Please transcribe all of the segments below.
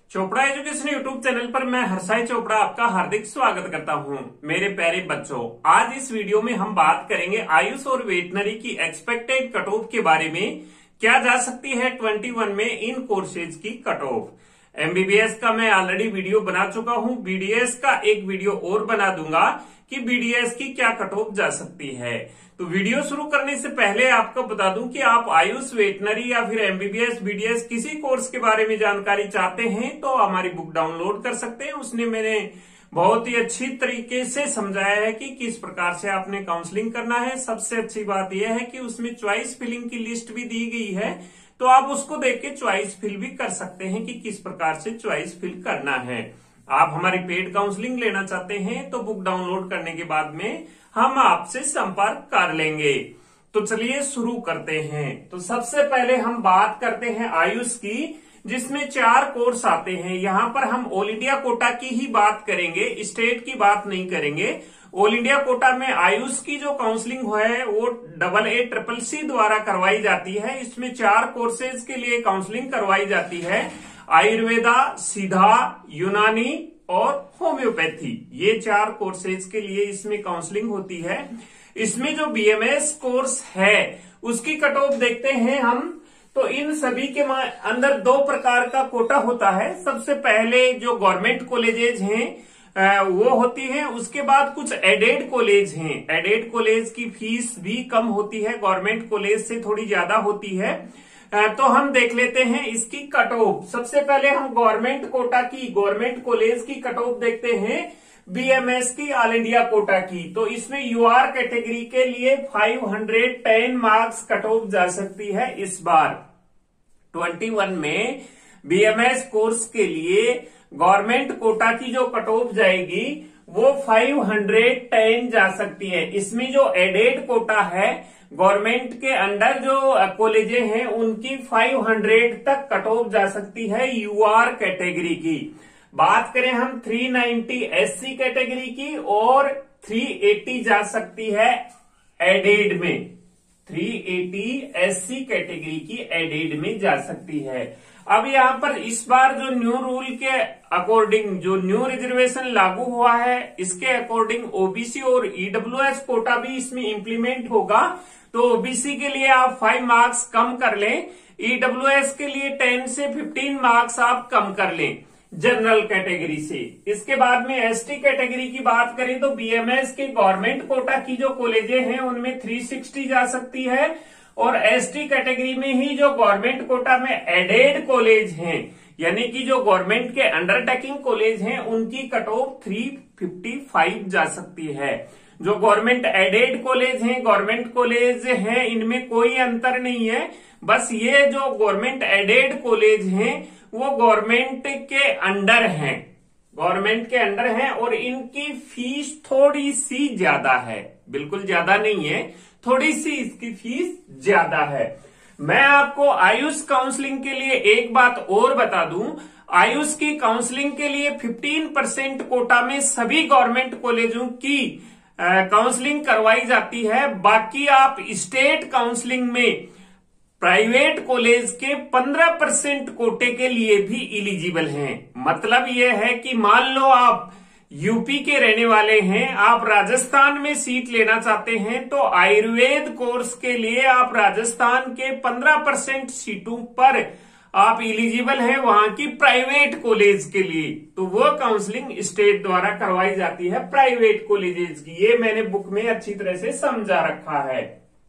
Chopra education YouTube channel पर मैं हर्षाई चोपड़ा आपका हार्दिक स्वागत करता हूं। मेरे प्यारे बच्चों, आज इस वीडियो में हम बात करेंगे आयुष और वेटनरी की एक्सपेक्टेड कट ऑफ के बारे में। क्या जा सकती है 21 में इन कोर्सेज की कट ऑफ। एमबीबीएस का मैं ऑलरेडी वीडियो बना चुका हूं, बीडीएस का एक वीडियो और बना दूंगा कि बीडीएस की क्या कट ऑफ जा सकती है। तो वीडियो शुरू करने से पहले आपको बता दूं कि आप आयुष, वेटनरी या फिर एमबीबीएस, बीडीएस किसी कोर्स के बारे में जानकारी चाहते हैं तो हमारी बुक डाउनलोड कर सकते हैं। उसने मैंने बहुत ही अच्छी तरीके से समझाया है कि किस प्रकार से आपने काउंसलिंग करना है। सबसे अच्छी बात यह है कि उसमें चॉइस फिलिंग की लिस्ट भी दी गई है, तो आप उसको देख के चॉइस फिल भी कर सकते हैं कि किस प्रकार से चॉइस फिल करना है। आप हमारी पेड काउंसलिंग लेना चाहते हैं तो बुक डाउनलोड करने के बाद में हम आपसे संपर्क कर लेंगे। तो चलिए शुरू करते हैं। तो सबसे पहले हम बात करते हैं आयुष की, जिसमें 4 कोर्स आते हैं। यहाँ पर हम ऑल इंडिया कोटा की ही बात करेंगे, स्टेट की बात नहीं करेंगे। ऑल इंडिया कोटा में आयुष की जो काउंसलिंग है वो AA CCC द्वारा करवाई जाती है। इसमें 4 कोर्सेज के लिए काउंसलिंग करवाई जाती है। आयुर्वेदा, सीधा, यूनानी और होम्योपैथी, ये 4 कोर्सेज के लिए इसमें काउंसलिंग होती है। इसमें जो बीएमएस कोर्स है उसकी कट ऑफ देखते हैं हम। तो इन सभी के अंदर 2 प्रकार का कोटा होता है। सबसे पहले जो गवर्नमेंट कॉलेजेज हैं वो होती है, उसके बाद कुछ एडेड कॉलेज हैं। एडेड कॉलेज की फीस भी कम होती है, गवर्नमेंट कॉलेज से थोड़ी ज्यादा होती है। तो हम देख लेते हैं इसकी कट ऑफ। सबसे पहले हम गवर्नमेंट कोटा की, गवर्नमेंट कॉलेज की कट ऑफ देखते हैं, बीएमएस की, ऑल इंडिया कोटा की। तो इसमें यूआर कैटेगरी के लिए 510 मार्क्स कट ऑफ जा सकती है। इस बार 21 में बीएमएस कोर्स के लिए गवर्नमेंट कोटा की जो कट ऑफ जाएगी वो 510 जा सकती है। इसमें जो एडेड कोटा है, गवर्नमेंट के अंडर जो कॉलेजें हैं उनकी 500 तक कट ऑफ जा सकती है यूआर कैटेगरी की। बात करें हम 390 एससी कैटेगरी की और 380 जा सकती है एडेड में। 380 एससी कैटेगरी की एडेड में जा सकती है। अब यहाँ पर इस बार जो न्यू रूल के अकॉर्डिंग जो न्यू रिजर्वेशन लागू हुआ है, इसके अकॉर्डिंग ओबीसी और ईडब्ल्यूएस कोटा भी इसमें इंप्लीमेंट होगा। तो ओबीसी के लिए आप 5 मार्क्स कम कर लें, ईडब्ल्यूएस के लिए 10 से 15 मार्क्स आप कम कर लें जनरल कैटेगरी से। इसके बाद में एसटी कैटेगरी की बात करें तो बीएमएस के गवर्नमेंट कोटा की जो कॉलेजें हैं उनमें 360 जा सकती है, और एसटी कैटेगरी में ही जो गवर्नमेंट कोटा में एडेड कॉलेज हैं, यानी कि जो गवर्नमेंट के अंडरटेकिंग कॉलेज हैं, उनकी कट ऑफ 355 जा सकती है। जो गवर्नमेंट एडेड कॉलेज हैं, गवर्नमेंट कॉलेज हैं, इनमें कोई अंतर नहीं है। बस ये जो गवर्नमेंट एडेड कॉलेज हैं वो गवर्नमेंट के अंडर हैं, गवर्नमेंट के अंडर हैं, और इनकी फीस थोड़ी सी ज्यादा है, बिल्कुल ज्यादा नहीं है, थोड़ी सी इसकी फीस ज्यादा है। मैं आपको आयुष काउंसलिंग के लिए एक बात और बता दूं, आयुष की काउंसलिंग के लिए 15% कोटा में सभी गवर्नमेंट कॉलेजों की काउंसलिंग करवाई जाती है। बाकी आप स्टेट काउंसलिंग में प्राइवेट कॉलेज के 15% कोटे के लिए भी इलिजिबल हैं। मतलब यह है कि मान लो आप यूपी के रहने वाले हैं, आप राजस्थान में सीट लेना चाहते हैं, तो आयुर्वेद कोर्स के लिए आप राजस्थान के 15% सीटों पर आप इलिजिबल हैं वहां की प्राइवेट कॉलेज के लिए। तो वो काउंसलिंग स्टेट द्वारा करवाई जाती है प्राइवेट कॉलेजेस की। ये मैंने बुक में अच्छी तरह से समझा रखा है।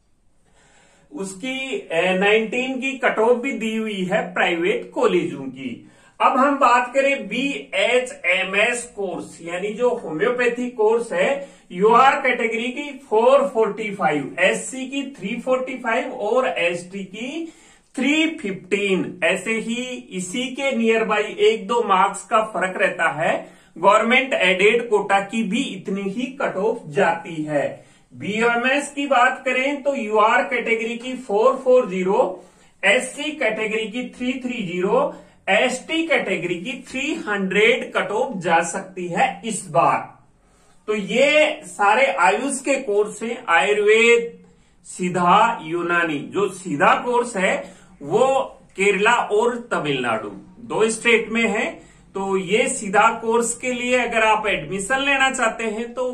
उसकी 19 की कट ऑफ भी दी हुई है प्राइवेट कॉलेजों की। अब हम बात करें BHMS कोर्स, यानी जो होम्योपैथी कोर्स है, यूआर कैटेगरी की 445, एससी की 345 और एसटी की 315। ऐसे ही इसी के नियर बाई 1-2 मार्क्स का फर्क रहता है। गवर्नमेंट एडेड कोटा की भी इतनी ही कट ऑफ जाती है। बीएमएस की बात करें तो यूआर कैटेगरी की 440, एससी कैटेगरी की 330, एसटी कैटेगरी की 300 कट ऑफ जा सकती है इस बार। तो ये सारे आयुष के कोर्स हैं, आयुर्वेद, सीधा, यूनानी। जो सीधा कोर्स है वो केरला और तमिलनाडु 2 स्टेट में है। तो ये सीधा कोर्स के लिए अगर आप एडमिशन लेना चाहते हैं तो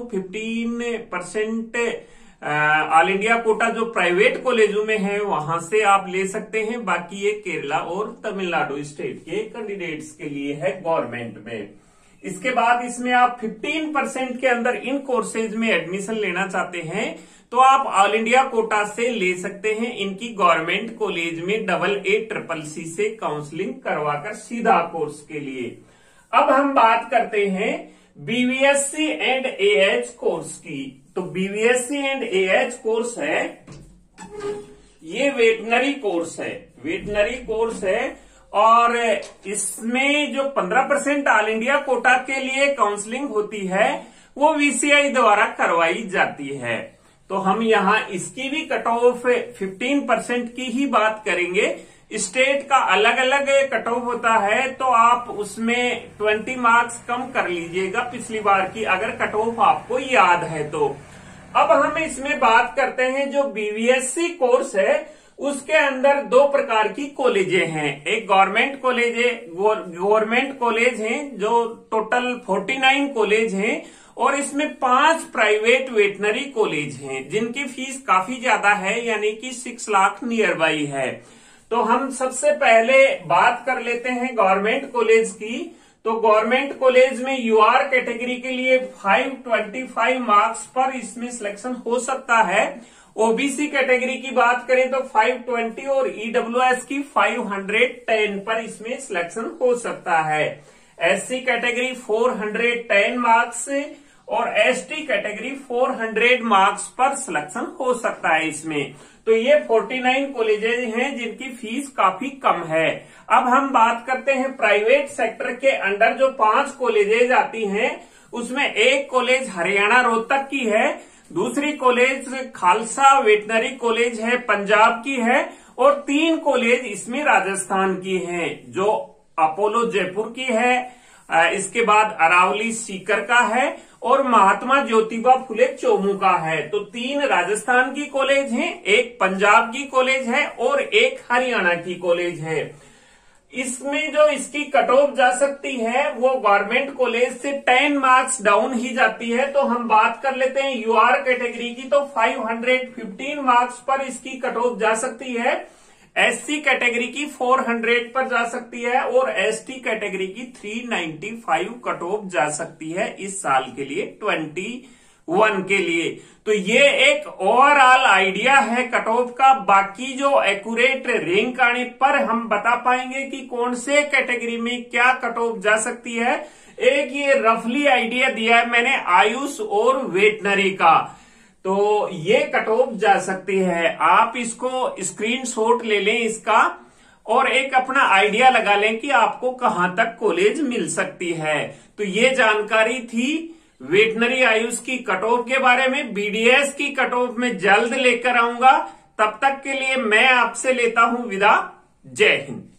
15% ऑल इंडिया कोटा जो प्राइवेट कॉलेजों में है वहां से आप ले सकते हैं। बाकी ये केरला और तमिलनाडु स्टेट के कैंडिडेट्स के लिए है गवर्नमेंट में। इसके बाद इसमें आप 15% के अंदर इन कोर्सेज में एडमिशन लेना चाहते हैं तो आप ऑल इंडिया कोटा से ले सकते हैं। इनकी गवर्नमेंट कॉलेज में AA CCC से काउंसलिंग करवाकर सीधा कोर्स के लिए। अब हम बात करते हैं BVSC एंड AH कोर्स की। तो BVSC एंड AH कोर्स है, ये वेटनरी कोर्स है, वेटनरी कोर्स है और इसमें जो 15% ऑल इंडिया कोटा के लिए काउंसलिंग होती है वो VCI द्वारा करवाई जाती है। तो हम यहाँ इसकी भी कट ऑफ 15% की ही बात करेंगे। स्टेट का अलग अलग कट ऑफ होता है तो आप उसमें 20 मार्क्स कम कर लीजिएगा पिछली बार की, अगर कट ऑफ आपको याद है तो। अब हम इसमें बात करते हैं जो BVSC कोर्स है उसके अंदर दो प्रकार की कॉलेजें हैं। एक गवर्नमेंट कॉलेज है, गवर्नमेंट कॉलेज हैं जो टोटल 49 कॉलेज हैं और इसमें 5 प्राइवेट वेटनरी कॉलेज हैं जिनकी फीस काफी ज्यादा है, यानी कि 6 लाख नियर बाई है। तो हम सबसे पहले बात कर लेते हैं गवर्नमेंट कॉलेज की। तो गवर्नमेंट कॉलेज में UR कैटेगरी के लिए 525 मार्क्स पर इसमें सिलेक्शन हो सकता है। OBC कैटेगरी की बात करें तो 520 और EWS की 510 पर इसमें सिलेक्शन हो सकता है। SC कैटेगरी 410 मार्क्स और ST कैटेगरी 400 मार्क्स पर सिलेक्शन हो सकता है इसमें। तो ये 49 कॉलेजेस हैं जिनकी फीस काफी कम है। अब हम बात करते हैं प्राइवेट सेक्टर के अंडर जो 5 कॉलेजेस आती हैं उसमें एक कॉलेज हरियाणा रोहतक की है, दूसरी कॉलेज खालसा वेटनरी कॉलेज है पंजाब की है और 3 कॉलेज इसमें राजस्थान की हैं जो अपोलो जयपुर की है, इसके बाद अरावली सीकर का है और महात्मा ज्योतिबा फुले चोमू का है। तो 3 राजस्थान की कॉलेज हैं, एक पंजाब की कॉलेज है और एक हरियाणा की कॉलेज है। इसमें जो इसकी कट ऑफ जा सकती है वो गवर्नमेंट कॉलेज से 10 मार्क्स डाउन ही जाती है। तो हम बात कर लेते हैं UR कैटेगरी की, तो 515 मार्क्स पर इसकी कट ऑफ जा सकती है। SC कैटेगरी की 400 पर जा सकती है और ST कैटेगरी की 395 कट ऑफ जा सकती है इस साल के लिए 21 के लिए। तो ये एक ओवरऑल आइडिया है कट ऑफ का। बाकी जो एक्यूरेट रैंक आने पर हम बता पाएंगे कि कौन से कैटेगरी में क्या कट ऑफ जा सकती है। एक ये रफली आइडिया दिया है मैंने आयुष और वेटनरी का, तो ये कट ऑफ जा सकती है। आप इसको स्क्रीनशॉट ले लें इसका और एक अपना आइडिया लगा लें कि आपको कहां तक कॉलेज मिल सकती है। तो ये जानकारी थी वेटनरी आयुष की कट ऑफ के बारे में। BDS की कट ऑफ में जल्द लेकर आऊंगा। तब तक के लिए मैं आपसे लेता हूं विदा। जय हिंद।